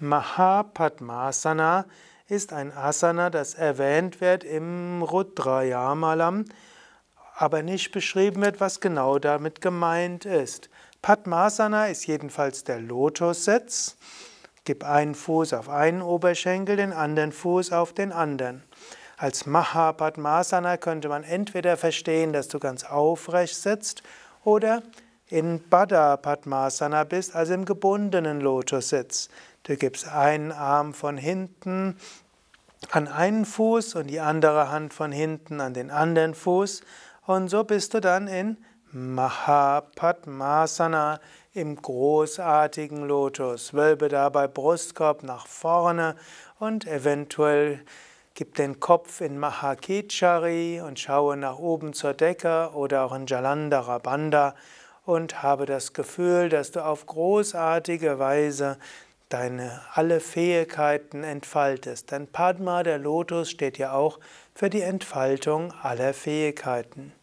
Mahapadmasana ist ein Asana, das erwähnt wird im Rudrayamalam, aber nicht beschrieben wird, was genau damit gemeint ist. Padmasana ist jedenfalls der Lotussitz. Gib einen Fuß auf einen Oberschenkel, den anderen Fuß auf den anderen. Als Mahapadmasana könnte man entweder verstehen, dass du ganz aufrecht sitzt, oder in Baddha Padmasana bist, also im gebundenen Lotussitz. Du gibst einen Arm von hinten an einen Fuß und die andere Hand von hinten an den anderen Fuß, und so bist du dann in Mahapadmasana, im großartigen Lotus. Wölbe dabei Brustkorb nach vorne und eventuell gib den Kopf in Mahakechari und schaue nach oben zur Decke oder auch in Jalandhara Bandha und habe das Gefühl, dass du auf großartige Weise alle Fähigkeiten entfaltest. Denn Padma, der Lotus, steht ja auch für die Entfaltung aller Fähigkeiten.